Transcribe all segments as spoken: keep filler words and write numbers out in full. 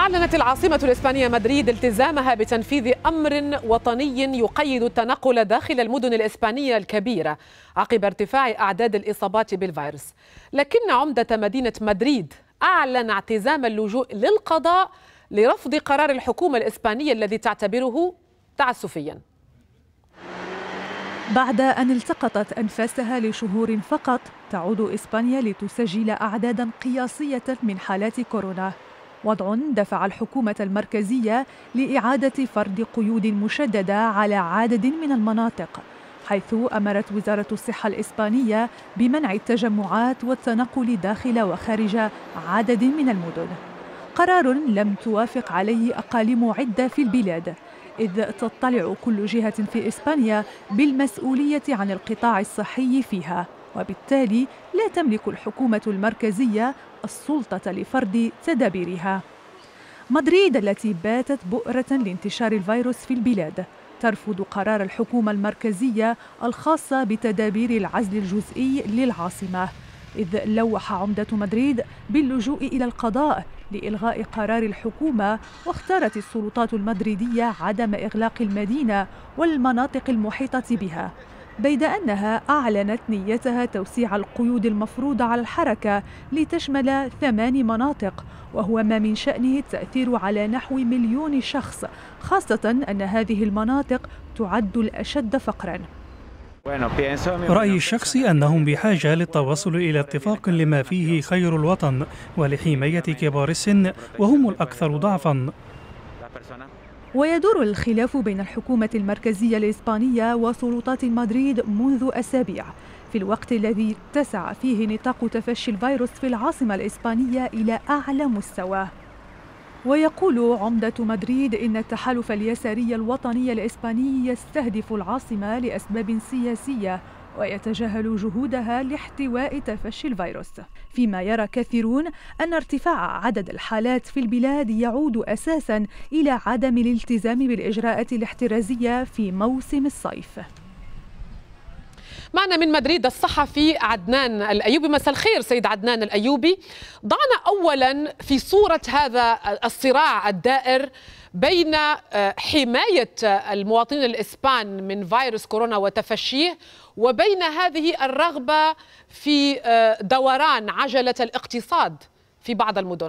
أعلنت العاصمة الإسبانية مدريد التزامها بتنفيذ أمر وطني يقيد التنقل داخل المدن الإسبانية الكبيرة عقب ارتفاع أعداد الإصابات بالفيروس. لكن عمدة مدينة مدريد أعلن اعتزام اللجوء للقضاء لرفض قرار الحكومة الإسبانية الذي تعتبره تعسفيا. بعد أن التقطت أنفاسها لشهور فقط، تعود إسبانيا لتسجل أعدادا قياسية من حالات كورونا، وضع دفع الحكومة المركزية لإعادة فرض قيود مشددة على عدد من المناطق، حيث أمرت وزارة الصحة الإسبانية بمنع التجمعات والتنقل داخل وخارج عدد من المدن. قرار لم توافق عليه أقاليم عدة في البلاد، إذ تطلع كل جهة في إسبانيا بالمسؤولية عن القطاع الصحي فيها، وبالتالي لا تملك الحكومة المركزية السلطة لفرض تدابيرها. مدريد التي باتت بؤرة لانتشار الفيروس في البلاد ترفض قرار الحكومة المركزية الخاصة بتدابير العزل الجزئي للعاصمة، إذ لوح عمدة مدريد باللجوء إلى القضاء لإلغاء قرار الحكومة، واختارت السلطات المدريدية عدم إغلاق المدينة والمناطق المحيطة بها، بيد أنها أعلنت نيتها توسيع القيود المفروضة على الحركة لتشمل ثمان مناطق، وهو ما من شأنه التأثير على نحو مليون شخص، خاصة أن هذه المناطق تعد الأشد فقراً. رأيي الشخصي أنهم بحاجة للتوصل إلى اتفاق لما فيه خير الوطن ولحماية كبار السن وهم الأكثر ضعفاً. ويدور الخلاف بين الحكومة المركزية الإسبانية وسلطات مدريد منذ أسابيع، في الوقت الذي اتسع فيه نطاق تفشي الفيروس في العاصمة الإسبانية إلى أعلى مستوى. ويقول عمدة مدريد إن التحالف اليساري الوطني الإسباني يستهدف العاصمة لأسباب سياسية ويتجاهل جهودها لاحتواء تفشي الفيروس، فيما يرى كثيرون أن ارتفاع عدد الحالات في البلاد يعود أساساً إلى عدم الالتزام بالإجراءات الاحترازية في موسم الصيف. معنا من مدريد الصحفي عدنان الأيوبي. مساء الخير سيد عدنان الأيوبي. ضعنا أولا في صورة هذا الصراع الدائر بين حماية المواطنين الإسبان من فيروس كورونا وتفشيه وبين هذه الرغبة في دوران عجلة الاقتصاد في بعض المدن.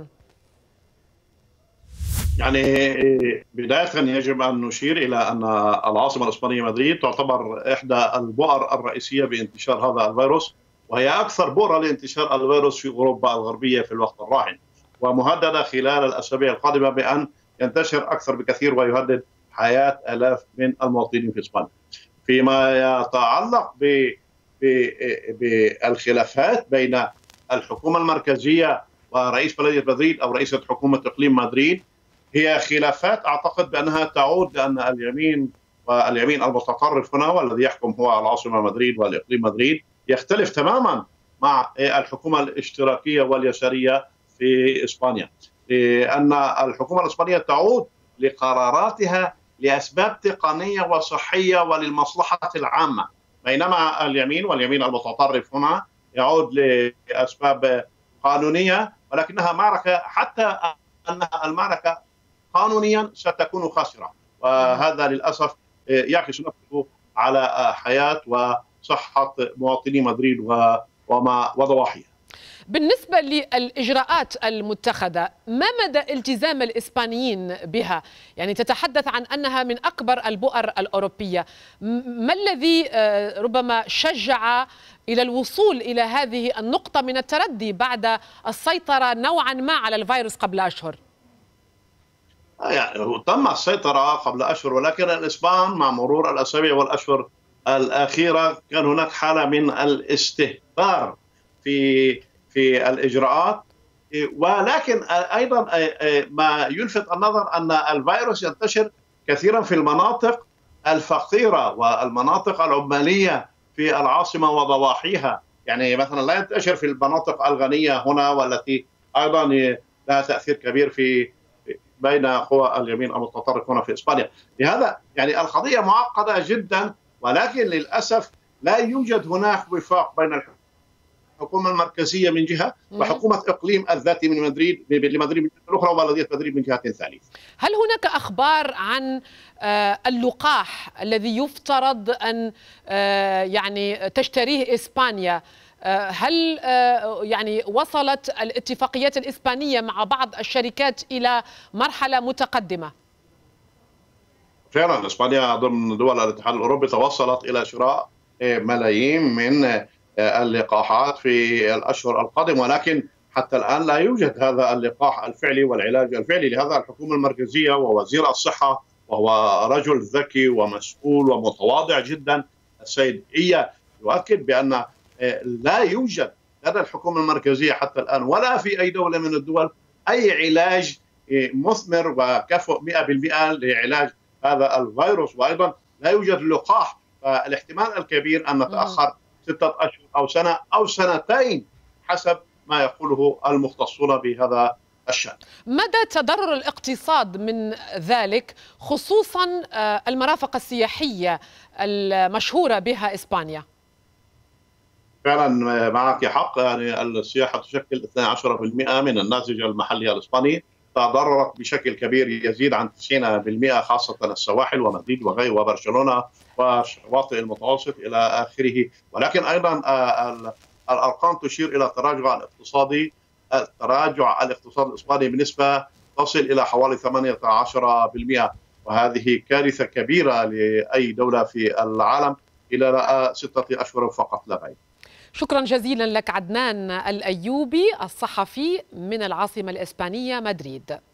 يعني بداية يجب أن نشير إلى أن العاصمة الإسبانية مدريد تعتبر إحدى البؤر الرئيسية بانتشار هذا الفيروس، وهي أكثر بؤرة لانتشار الفيروس في أوروبا الغربية في الوقت الراهن، ومهددة خلال الأسابيع القادمة بأن ينتشر أكثر بكثير ويهدد حياة آلاف من المواطنين في إسبانيا. فيما يتعلق بالخلافات بين الحكومة المركزية ورئيس بلدية مدريد أو رئيسة حكومة إقليم مدريد، هي خلافات أعتقد بأنها تعود لأن اليمين واليمين المتطرف هنا والذي يحكم هو العاصمة مدريد والإقليم مدريد يختلف تماما مع الحكومة الاشتراكية واليسارية في إسبانيا، لأن الحكومة الإسبانية تعود لقراراتها لأسباب تقنية وصحية وللمصلحة العامة، بينما اليمين واليمين المتطرف هنا يعود لأسباب قانونية، ولكنها معركة حتى أنها المعركة قانونيا ستكون خاسرة، وهذا للأسف يعكس نفسه على حياة وصحة مواطني مدريد وما وضواحيها. بالنسبة للإجراءات المتخذة، ما مدى التزام الإسبانيين بها؟ يعني تتحدث عن أنها من أكبر البؤر الأوروبية، ما الذي ربما شجع إلى الوصول إلى هذه النقطة من التردي بعد السيطرة نوعا ما على الفيروس قبل أشهر؟ يعني تم السيطرة قبل أشهر، ولكن الإسبان مع مرور الأسابيع والأشهر الأخيرة كان هناك حالة من الاستهتار في في الإجراءات، ولكن أيضا ما يلفت النظر أن الفيروس ينتشر كثيرا في المناطق الفقيرة والمناطق العمالية في العاصمة وضواحيها، يعني مثلا لا ينتشر في المناطق الغنية هنا والتي أيضا لها تأثير كبير في بين قوى اليمين المتطرف هنا في إسبانيا. لهذا يعني القضية معقدة جدا، ولكن للأسف لا يوجد هناك وفاق بين الحكومة المركزية من جهة وحكومة إقليم الذاتي من مدريد لمدريد من جهة أخرى وبلدية مدريد من جهة ثالثة. هل هناك أخبار عن اللقاح الذي يفترض أن يعني تشتريه إسبانيا؟ هل يعني وصلت الاتفاقيات الإسبانية مع بعض الشركات إلى مرحلة متقدمة؟ فعلا إسبانيا ضمن دول الاتحاد الأوروبي توصلت إلى شراء ملايين من اللقاحات في الأشهر القادمة، ولكن حتى الآن لا يوجد هذا اللقاح الفعلي والعلاج الفعلي. لهذا الحكومة المركزية ووزير الصحة وهو رجل ذكي ومسؤول ومتواضع جدا السيد إيا يؤكد بأن لا يوجد لدى الحكومة المركزية حتى الآن ولا في أي دولة من الدول أي علاج مثمر وكفؤ مئة بالمئة لعلاج هذا الفيروس، وأيضا لا يوجد لقاح. فالاحتمال الكبير أن نتأخر ستة أشهر أو سنة أو سنتين حسب ما يقوله المختصون بهذا الشأن. مدى تضرر الاقتصاد من ذلك، خصوصا المرافق السياحية المشهورة بها إسبانيا؟ فعلا معك حق، يعني السياحة تشكل اثني عشر بالمئة من الناتج المحلي الإسباني، تضررت بشكل كبير يزيد عن تسعين بالمئة خاصة السواحل ومدريد وغير وبرشلونة وشواطئ المتوسط إلى آخره. ولكن أيضا الأرقام تشير إلى تراجع الاقتصادي، التراجع الاقتصادي الإسباني بنسبة تصل إلى حوالي ثمانية عشر بالمئة، وهذه كارثة كبيرة لأي دولة في العالم إلى ستة أشهر فقط لا غير. شكرا جزيلا لك عدنان الأيوبي الصحفي من العاصمة الإسبانية مدريد.